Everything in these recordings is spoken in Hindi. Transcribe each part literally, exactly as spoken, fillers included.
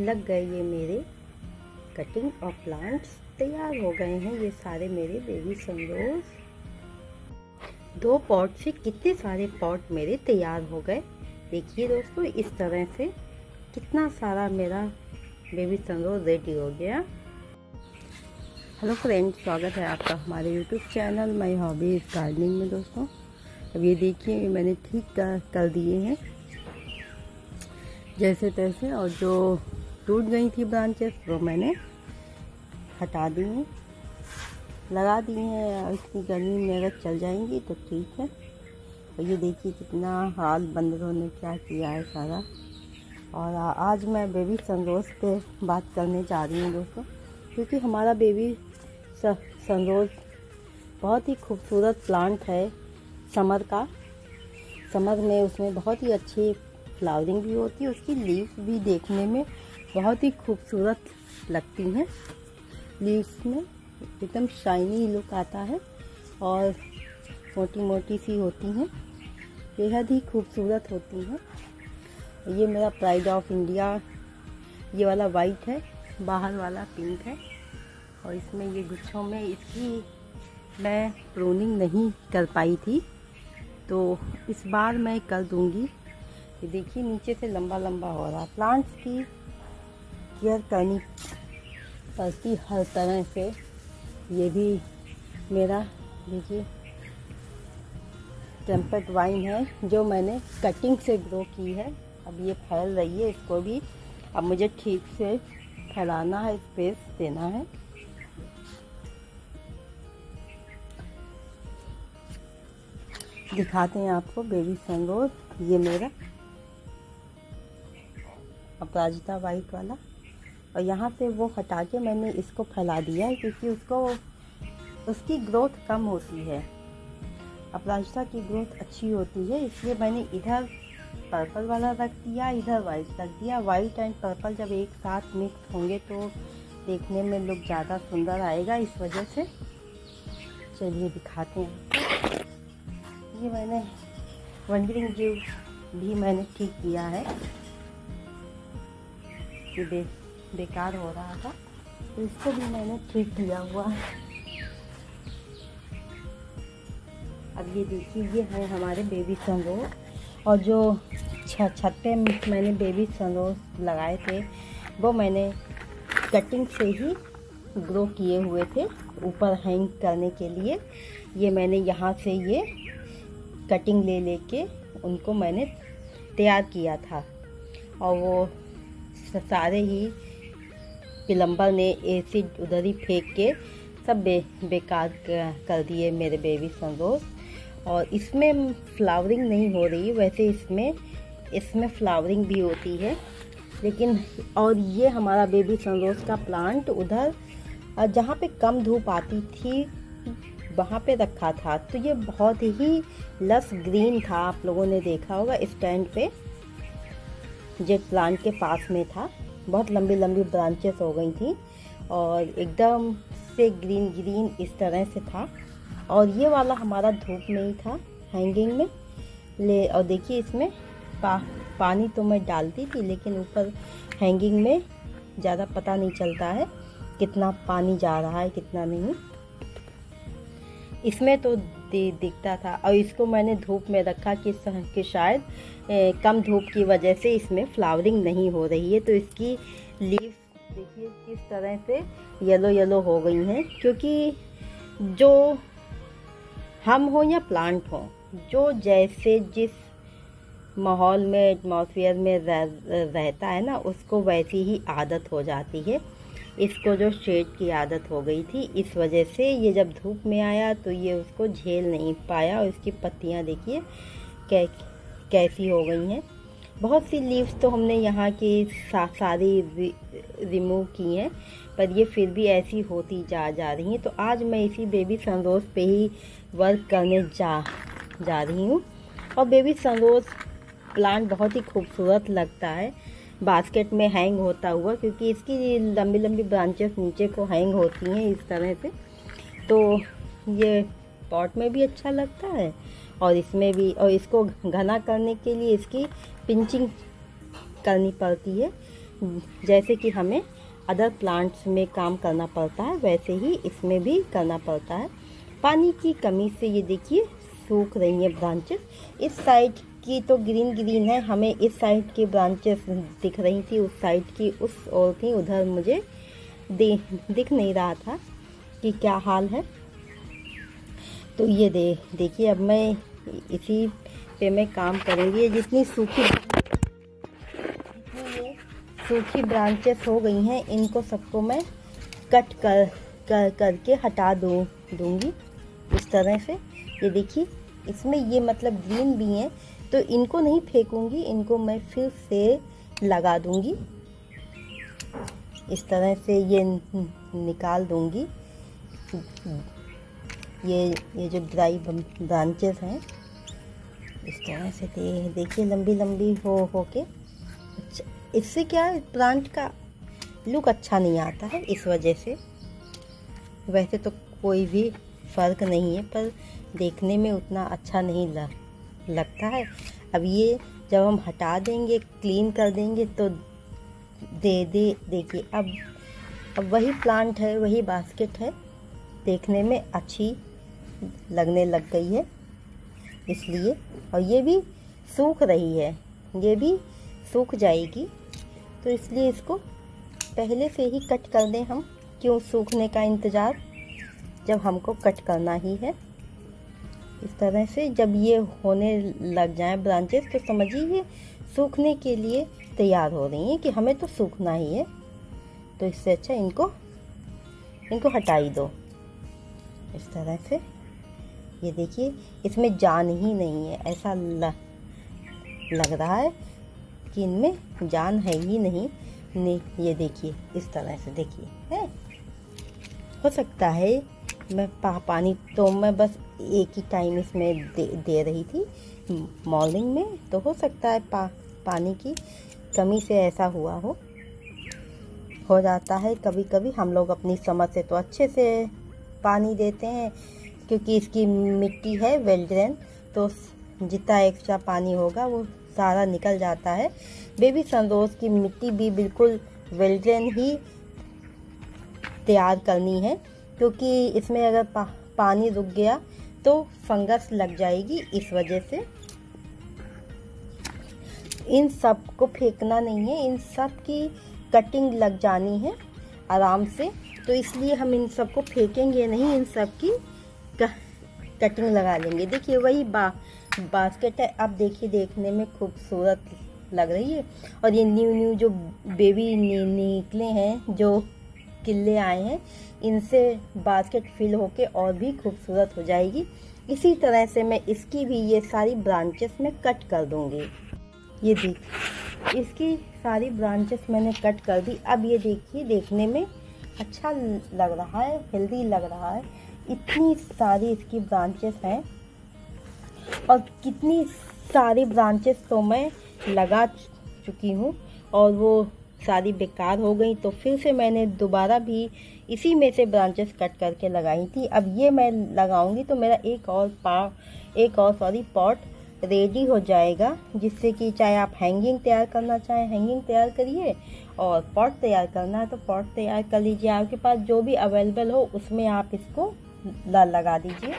लग गए ये मेरे कटिंग और प्लांट्स तैयार हो गए हैं। ये सारे मेरे बेबी सनरोज, दो पॉट से कितने सारे पॉट मेरे तैयार हो गए। देखिए दोस्तों, इस तरह से कितना सारा मेरा बेबी सनरोज रेडी हो गया। हेलो फ्रेंड्स, स्वागत है आपका हमारे YouTube channel my hobbies gardening में। दोस्तों अब ये देखिए, मैंने ठीक कर, कर दिए हैं जैसे तैसे, और जो टूट गई थी ब्रांचेस वो मैंने हटा दी हैं, लगा दी हैं। इतनी गर्मी में अगर चल जाएंगी तो ठीक है। और ये देखिए कितना हाल बंदरों ने क्या किया है सारा। और आज मैं बेबी सनरोज पे बात करने जा रही हूँ दोस्तों, क्योंकि हमारा बेबी सनरोज बहुत ही खूबसूरत प्लांट है। समर का समर में उसमें बहुत ही अच्छी फ्लावरिंग भी होती है, उसकी लीव्स भी देखने में बहुत ही खूबसूरत लगती हैं। लीव्स में एकदम शाइनी लुक आता है और मोटी मोटी सी होती हैं, बेहद ही खूबसूरत होती हैं। ये मेरा प्राइड ऑफ इंडिया, ये वाला वाइट है, बाहर वाला पिंक है। और इसमें ये गुच्छों में इसकी मैं प्रूनिंग नहीं कर पाई थी, तो इस बार मैं कर दूंगी। ये देखिए नीचे से लंबा लंबा हो रहा। प्लांट्स की केयर करनी पड़ती हर तरह से। ये भी मेरा देखिए टेम्पर्ड वाइन है, जो मैंने कटिंग से ग्रो की है। अब ये फैल रही है, इसको भी अब मुझे ठीक से फैलाना है, स्पेस देना है। दिखाते हैं आपको बेबी सनरोज। ये मेरा अपराजिता वाइट वाला, और यहाँ से वो हटा के मैंने इसको फैला दिया है, क्योंकि उसको उसकी ग्रोथ कम होती है। अपराजिता की ग्रोथ अच्छी होती है, इसलिए मैंने इधर पर्पल वाला रख दिया, इधर वाइट रख दिया। वाइट एंड पर्पल जब एक साथ मिक्स होंगे तो देखने में लुक ज़्यादा सुंदर आएगा, इस वजह से। चलिए दिखाते हैं। ये मैंने वंडरिंग जीव भी मैंने ठीक किया है, ये बे, बेकार हो रहा था, तो इसको भी मैंने ठीक किया हुआ है। अब ये देखिए, ये है हमारे बेबी सनरोज। और जो छत पे मैंने बेबी सनरोज लगाए थे वो मैंने कटिंग से ही ग्रो किए हुए थे, ऊपर हैंग करने के लिए। ये मैंने यहाँ से ये कटिंग ले लेके उनको मैंने तैयार किया था, और वो सारे ही प्लम्बर ने एसिड उधर ही फेंक के सब बे, बेकार कर दिए मेरे बेबी सनरोज। और इसमें फ्लावरिंग नहीं हो रही, वैसे इसमें इसमें फ्लावरिंग भी होती है, लेकिन और ये हमारा बेबी सनरोज का प्लांट उधर जहाँ पे कम धूप आती थी वहाँ पे रखा था, तो ये बहुत ही लस ग्रीन था। आप लोगों ने देखा होगा स्टैंड पे, जो प्लांट के पास में था। बहुत लंबी लंबी ब्रांचेस हो गई थी और एकदम से ग्रीन ग्रीन इस तरह से था। और ये वाला हमारा धूप में ही था, हैंगिंग में ले। और देखिए इसमें पा, पानी तो मैं डालती थी, लेकिन ऊपर हैंगिंग में ज़्यादा पता नहीं चलता है कितना पानी जा रहा है कितना नहीं, इसमें तो दिखता था। और इसको मैंने धूप में रखा कि, कि शायद ए, कम धूप की वजह से इसमें फ्लावरिंग नहीं हो रही है। तो इसकी लीव्स देखिए किस तरह से येलो येलो हो गई हैं, क्योंकि जो हम हो या प्लांट हो, जो जैसे जिस माहौल में एटमॉस्फेयर में रह, रहता है ना, उसको वैसी ही आदत हो जाती है। इसको जो शेड की आदत हो गई थी, इस वजह से ये जब धूप में आया तो ये उसको झेल नहीं पाया, और इसकी पत्तियां देखिए कै, कैसी हो गई हैं। बहुत सी लीव्स तो हमने यहाँ की सा, सारी रि, रिमूव की हैं, पर ये फिर भी ऐसी होती जा जा रही हैं। तो आज मैं इसी बेबी सनरोज पे ही वर्क करने जा जा रही हूँ। और बेबी सनरोज प्लांट बहुत ही खूबसूरत लगता है बास्केट में हैंग होता हुआ, क्योंकि इसकी लंबी लंबी ब्रांचेस नीचे को हैंग होती हैं इस तरह से। तो ये पॉट में भी अच्छा लगता है और इसमें भी। और इसको घना करने के लिए इसकी पिंचिंग करनी पड़ती है, जैसे कि हमें अदर प्लांट्स में काम करना पड़ता है वैसे ही इसमें भी करना पड़ता है। पानी की कमी से ये देखिए सूख रही हैं ब्रांचेस। इस साइड की तो ग्रीन ग्रीन है, हमें इस साइड की ब्रांचेस दिख रही थी, उस साइड की उस और थी, उधर मुझे दे दिख नहीं रहा था कि क्या हाल है। तो ये दे देखिए अब मैं इसी पे मैं काम करूँगी। जितनी सूखी जितनी ये सूखी ब्रांचेस हो गई हैं इनको सबको मैं कट कर कर करके हटा दूँ दूँगी इस तरह से। ये देखिए इसमें ये मतलब ग्रीन भी हैं तो इनको नहीं फेंकूँगी, इनको मैं फिर से लगा दूँगी इस तरह से, ये निकाल दूँगी। ये ये जो ड्राई ब्रांचेस हैं इस तरह से दे देखिए लंबी लंबी हो हो के। अच्छा, इससे क्या है प्लांट का लुक अच्छा नहीं आता है इस वजह से। वैसे तो कोई भी फ़र्क नहीं है पर देखने में उतना अच्छा नहीं लग लगता है। अब ये जब हम हटा देंगे क्लीन कर देंगे तो दे दे देखिए अब अब वही प्लांट है, वही बास्केट है, देखने में अच्छी लगने लग गई है इसलिए। और ये भी सूख रही है, ये भी सूख जाएगी तो इसलिए इसको पहले से ही कट कर दें हम। क्यों सूखने का इंतज़ार जब हमको कट करना ही है। इस तरह से जब ये होने लग जाए ब्रांचेस तो समझिए सूखने के लिए तैयार हो रही हैं कि हमें तो सूखना ही है। तो इससे अच्छा इनको इनको हटा ही दो इस तरह से। ये देखिए इसमें जान ही नहीं है, ऐसा ल, लग रहा है कि इनमें जान है ही नहीं। नहीं ये देखिए इस तरह से देखिए है। हो सकता है मैं पा, पानी तो मैं बस एक ही टाइम इसमें दे, दे रही थी मॉर्निंग में, तो हो सकता है पा, पानी की कमी से ऐसा हुआ हो हो जाता है कभी कभी। हम लोग अपनी समझ से तो अच्छे से पानी देते हैं क्योंकि इसकी मिट्टी है वेल ड्रेन, तो जितना एक्स्ट्रा पानी होगा वो सारा निकल जाता है। बेबी सनरोज़ की मिट्टी भी बिल्कुल वेल ड्रेन ही तैयार करनी है क्योंकि इसमें अगर पा, पानी रुक गया तो फंगस लग जाएगी। इस वजह से इन सब को फेंकना नहीं है, इन सब की कटिंग लग जानी है आराम से। तो इसलिए हम इन सब को फेंकेंगे नहीं, इन सब की कटिंग लगा लेंगे। देखिए वही बा बास्केट है। अब देखिए देखने में खूबसूरत लग रही है। और ये न्यू न्यू जो बेबी निकले हैं, जो किल्ले आए हैं, इनसे बास्केट फिल होके और भी खूबसूरत हो जाएगी। इसी तरह से मैं इसकी भी ये सारी ब्रांचेस में कट कर दूंगी। ये देखिए इसकी सारी ब्रांचेस मैंने कट कर दी। अब ये देखिए देखने में अच्छा लग रहा है, हेल्दी लग रहा है। इतनी सारी इसकी ब्रांचेस हैं और कितनी सारी ब्रांचेस तो मैं लगा चुकी हूँ और वो सारी बेकार हो गई, तो फिर से मैंने दोबारा भी इसी में से ब्रांचेस कट करके लगाई थी। अब ये मैं लगाऊंगी तो मेरा एक और पा एक और सॉरी पॉट रेडी हो जाएगा, जिससे कि चाहे आप हैंगिंग तैयार करना चाहें हैंगिंग तैयार करिए और पॉट तैयार करना है तो पॉट तैयार कर लीजिए। आपके पास जो भी अवेलेबल हो उसमें आप इसको लगा दीजिए।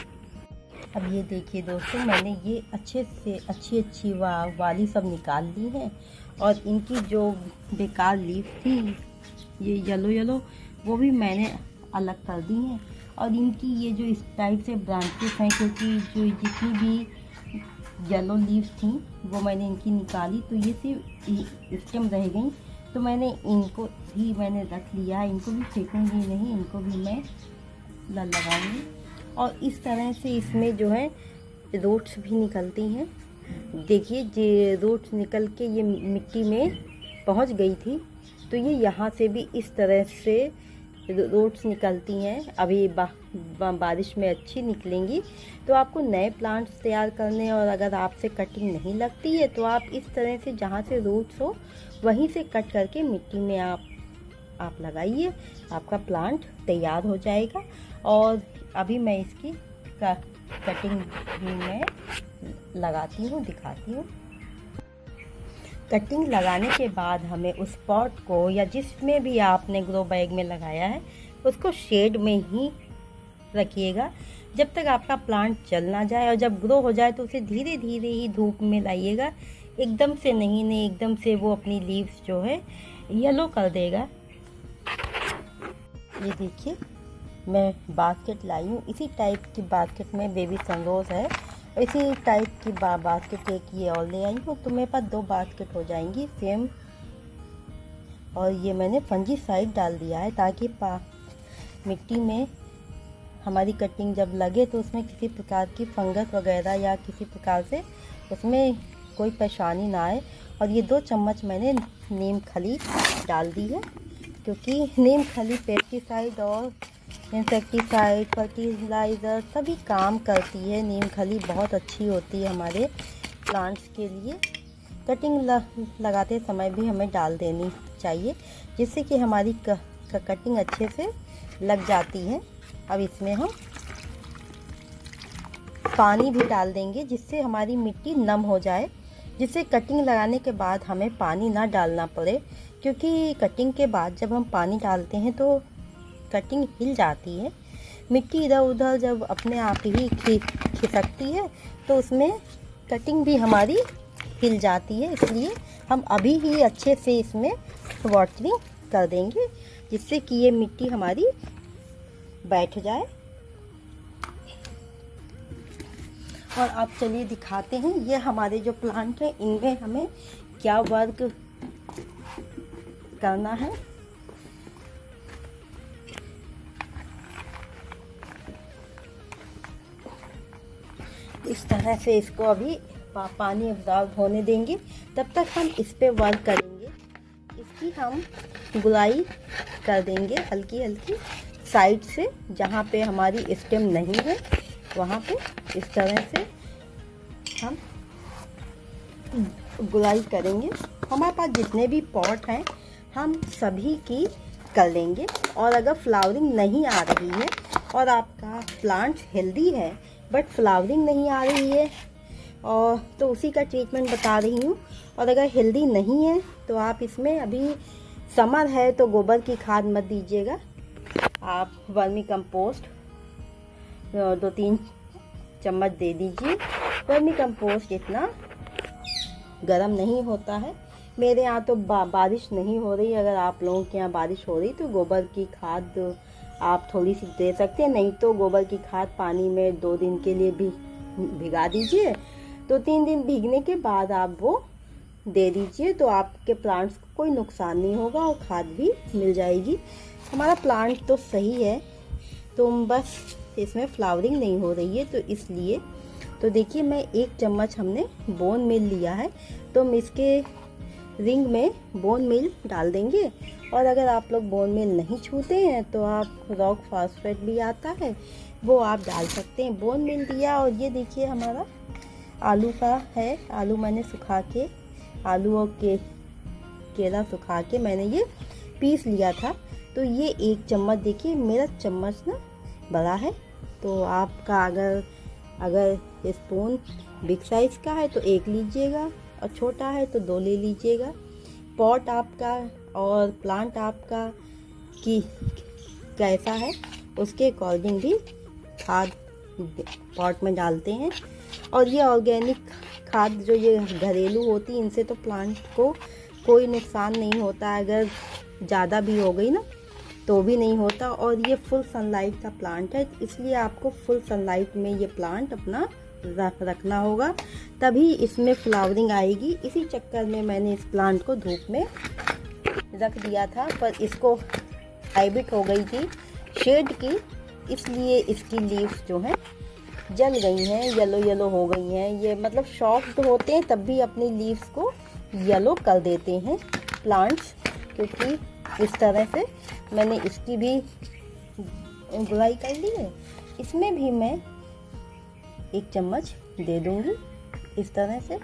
अब ये देखिए दोस्तों मैंने ये अच्छे से अच्छी अच्छी वा, वाली सब निकाल ली हैं और इनकी जो बेकार लीफ थी ये येलो येलो वो भी मैंने अलग कर दी हैं। और इनकी ये जो इस टाइप से ब्रांचेस हैं, क्योंकि जो जितनी भी येलो लीव्स थी वो मैंने इनकी निकाली तो ये सिर्फ स्टेम रह गई, तो मैंने इनको भी मैंने रख लिया। इनको भी फेंकूंगी नहीं, इनको भी मैं लगाऊंगी। और इस तरह से इसमें जो है रूट्स भी निकलती हैं। देखिए ये रूट्स निकल के ये मिट्टी में पहुंच गई थी, तो ये यहाँ से भी इस तरह से रूट्स निकलती हैं। अभी बा, बा, बारिश में अच्छी निकलेंगी। तो आपको नए प्लांट्स तैयार करने और अगर आपसे कटिंग नहीं लगती है तो आप इस तरह से जहाँ से रूट्स हो वहीं से कट करके मिट्टी में आप आप लगाइए, आपका प्लांट तैयार हो जाएगा। और अभी मैं इसकी कटिंग भी मैं लगाती हूँ, दिखाती हूँ। कटिंग लगाने के बाद हमें उस पॉट को या जिसमें भी आपने ग्रो बैग में लगाया है उसको शेड में ही रखिएगा जब तक आपका प्लांट चल ना जाए, और जब ग्रो हो जाए तो उसे धीरे धीरे ही धूप में लाइएगा, एकदम से नहीं नहीं एकदम से वो अपनी लीव्स जो है येलो कर देगा। ये देखिए मैं बास्केट लाई हूँ, इसी टाइप की बास्केट में बेबी सनरोज है, इसी टाइप की बा, बास्केट एक ये और ले आई हूँ, तो मेरे पास दो बास्केट हो जाएंगी सेम। और ये मैंने फंजीसाइड डाल दिया है ताकि पा मिट्टी में हमारी कटिंग जब लगे तो उसमें किसी प्रकार की फंगस वगैरह या किसी प्रकार से उसमें कोई परेशानी ना आए। और ये दो चम्मच मैंने नीम खली डाल दी है, क्योंकि नीम खली पेस्टिसाइड और इंसेक्टिसाइड फर्टिलाइज़र सभी काम करती है। नीम खली बहुत अच्छी होती है हमारे प्लांट्स के लिए। कटिंग लगाते समय भी हमें डाल देनी चाहिए जिससे कि हमारी क, क, कटिंग अच्छे से लग जाती है। अब इसमें हम पानी भी डाल देंगे जिससे हमारी मिट्टी नम हो जाए, जिससे कटिंग लगाने के बाद हमें पानी ना डालना पड़े, क्योंकि कटिंग के बाद जब हम पानी डालते हैं तो कटिंग हिल जाती है। मिट्टी इधर उधर जब अपने आप ही खिसकती है तो उसमें कटिंग भी हमारी हिल जाती है। इसलिए हम अभी ही अच्छे से इसमें वाटरिंग कर देंगे जिससे कि ये मिट्टी हमारी बैठ जाए। और अब चलिए दिखाते हैं ये हमारे जो प्लांट है इनमें हमें क्या वर्क करना है। इस तरह से इसको अभी पा, पानी अब्जॉर्ब होने देंगे, तब तक हम इस पे वर्क करेंगे। इसकी हम गुलाई कर देंगे हल्की हल्की साइड से, जहाँ पे हमारी स्टेम नहीं है वहाँ पे इस तरह से हम गुलाई करेंगे। हमारे पास जितने भी पॉट हैं हम सभी की कर लेंगे। और अगर फ्लावरिंग नहीं आ रही है और आपका प्लांट हेल्दी है बट फ्लावरिंग नहीं आ रही है और तो उसी का ट्रीटमेंट बता रही हूँ। और अगर हेल्दी नहीं है तो आप इसमें, अभी समर है तो गोबर की खाद मत दीजिएगा, आप वर्मी कंपोस्ट दो तीन चम्मच दे दीजिए। वर्मी कंपोस्ट इतना गर्म नहीं होता है। मेरे यहाँ तो बा, बारिश नहीं हो रही। अगर आप लोगों के यहाँ बारिश हो रही तो गोबर की खाद आप थोड़ी सी दे सकते हैं, नहीं तो गोबर की खाद पानी में दो दिन के लिए भी भिगा दीजिए। दो तीन दिन भीगने के बाद आप वो दे दीजिए तो आपके प्लांट्स को कोई नुकसान नहीं होगा और खाद भी मिल जाएगी। हमारा प्लांट तो सही है, तो बस इसमें फ्लावरिंग नहीं हो रही है, तो इसलिए तो देखिए मैं एक चम्मच हमने बोन मिल लिया है, तो हम इसके रिंग में बोन मिल डाल देंगे। और अगर आप लोग बोन मिल नहीं छूते हैं तो आप रॉक फॉस्फेट भी आता है वो आप डाल सकते हैं। बोन मिल दिया। और ये देखिए हमारा आलू का है, आलू मैंने सुखा के, आलू और के केला सुखा के मैंने ये पीस लिया था। तो ये एक चम्मच, देखिए मेरा चम्मच ना बड़ा है, तो आपका अगर अगर स्पून बिग साइज का है तो एक लीजिएगा और छोटा है तो दो ले लीजिएगा। पॉट आपका और प्लांट आपका की कैसा है उसके अकॉर्डिंग भी खाद पॉट में डालते हैं। और ये ऑर्गेनिक खाद जो ये घरेलू होती है इनसे तो प्लांट को कोई नुकसान नहीं होता, अगर ज़्यादा भी हो गई ना तो भी नहीं होता। और ये फुल सनलाइट का प्लांट है, इसलिए आपको फुल सनलाइट में ये प्लांट अपना रख रखना होगा, तभी इसमें फ्लावरिंग आएगी। इसी चक्कर में मैंने इस प्लांट को धूप में रख दिया था, पर इसको हैबिट हो गई थी शेड की, इसलिए इसकी लीव्स जो हैं जल गई हैं, येलो येलो हो गई हैं। ये मतलब सॉफ्ट होते हैं तब भी अपनी लीव्स को येलो कर देते हैं प्लांट्स, क्योंकि इस तरह से मैंने इसकी भी गुलाई कर ली है। इसमें भी मैं एक चम्मच दे दूंगी इस तरह से,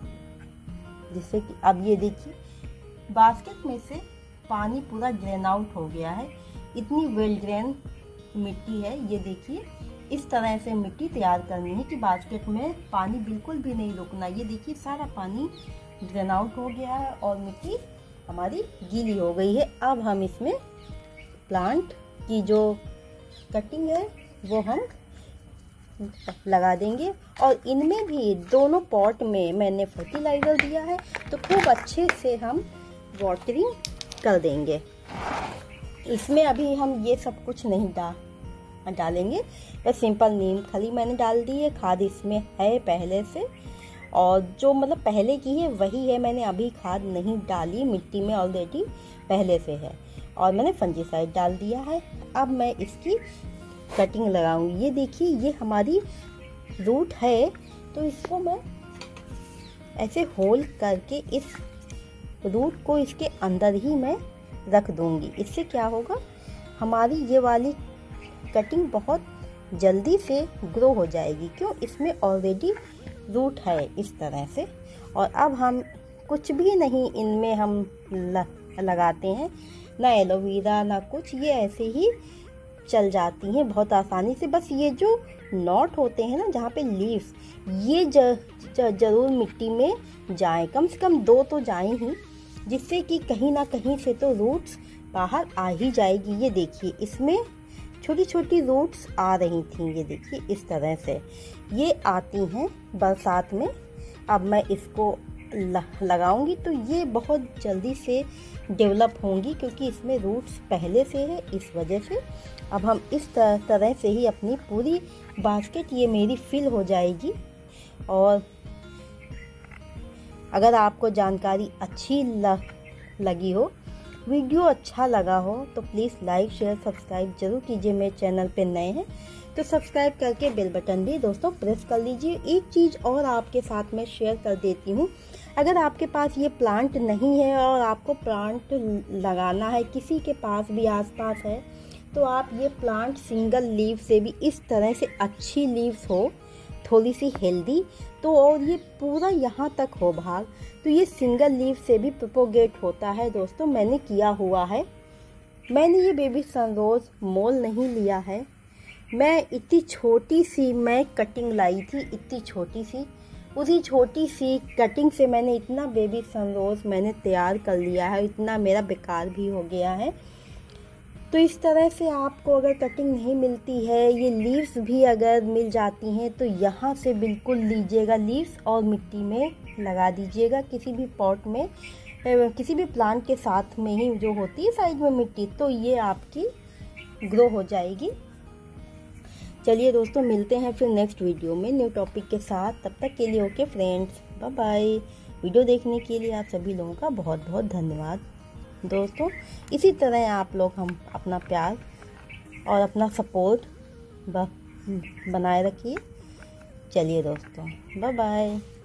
जिससे कि अब ये देखिए बास्केट में से पानी पूरा ड्रेन आउट हो गया है। इतनी वेल ड्रेन मिट्टी है। ये देखिए इस तरह से मिट्टी तैयार करनी है कि बास्केट में पानी बिल्कुल भी नहीं रुकना। ये देखिए सारा पानी ड्रेन आउट हो गया है और मिट्टी हमारी गीली हो गई है। अब हम इसमें प्लांट की जो कटिंग है वो हम लगा देंगे और इनमें भी दोनों पॉट में मैंने फर्टिलाइज़र दिया है, तो खूब अच्छे से हम वाटरिंग कर देंगे। इसमें अभी हम ये सब कुछ नहीं डा डालेंगे, बस सिंपल नीम खली मैंने डाल दी है। खाद इसमें है पहले से, और जो मतलब पहले की है वही है, मैंने अभी खाद नहीं डाली, मिट्टी में ऑलरेडी पहले से है, और मैंने फंजीसाइड डाल दिया है। अब मैं इसकी कटिंग लगाऊंगी। ये देखिए, ये हमारी रूट है, तो इसको मैं ऐसे होल करके इस रूट को इसके अंदर ही मैं रख दूंगी। इससे क्या होगा, हमारी ये वाली कटिंग बहुत जल्दी से ग्रो हो जाएगी, क्यों, इसमें ऑलरेडी रूट है इस तरह से। और अब हम कुछ भी नहीं इनमें हम ल, लगाते हैं, ना एलोवेरा ना कुछ, ये ऐसे ही चल जाती हैं बहुत आसानी से। बस ये जो नॉट होते हैं ना जहाँ पे लीव्स, ये ज, ज, जरूर मिट्टी में जाएं, कम से कम दो तो जाएं ही, जिससे कि कहीं ना कहीं से तो रूट्स बाहर आ ही जाएगी। ये देखिए, इसमें छोटी छोटी रूट्स आ रही थी, ये देखिए इस तरह से ये आती हैं बरसात में। अब मैं इसको लगाऊंगी तो ये बहुत जल्दी से डेवलप होंगी, क्योंकि इसमें रूट्स पहले से है, इस वजह से। अब हम इस तरह से ही अपनी पूरी बास्केट ये मेरी फिल हो जाएगी। और अगर आपको जानकारी अच्छी लगी हो, वीडियो अच्छा लगा हो, तो प्लीज़ लाइक शेयर सब्सक्राइब जरूर कीजिए। मेरे चैनल पे नए हैं तो सब्सक्राइब करके बेल बटन भी दोस्तों प्रेस कर लीजिए। एक चीज़ और आपके साथ मैं शेयर कर देती हूँ, अगर आपके पास ये प्लांट नहीं है और आपको प्लांट लगाना है, किसी के पास भी आसपास है, तो आप ये प्लांट सिंगल लीव से भी, इस तरह से अच्छी लीव्स हो, थोड़ी सी हेल्दी, तो और ये पूरा यहाँ तक हो भाग, तो ये सिंगल लीव से भी प्रोपोगेट होता है दोस्तों। मैंने किया हुआ है। मैंने ये बेबी सनरोज मोल नहीं लिया है, मैं इतनी छोटी सी मैं कटिंग लाई थी, इतनी छोटी सी, उसी छोटी सी कटिंग से मैंने इतना बेबी सनरोज मैंने तैयार कर लिया है, इतना मेरा बेकार भी हो गया है। तो इस तरह से आपको अगर कटिंग नहीं मिलती है, ये लीव्स भी अगर मिल जाती हैं, तो यहाँ से बिल्कुल लीजिएगा लीव्स और मिट्टी में लगा दीजिएगा, किसी भी पॉट में, किसी भी प्लांट के साथ में ही जो होती है साइड में मिट्टी, तो ये आपकी ग्रो हो जाएगी। चलिए दोस्तों, मिलते हैं फिर नेक्स्ट वीडियो में न्यू टॉपिक के साथ। तब तक के लिए okay friends, bye bye. Video देखने के लिए आप सभी लोगों का बहुत बहुत धन्यवाद दोस्तों। इसी तरह आप लोग हम अपना प्यार और अपना सपोर्ट बनाए रखिए। चलिए दोस्तों, बाय बाय।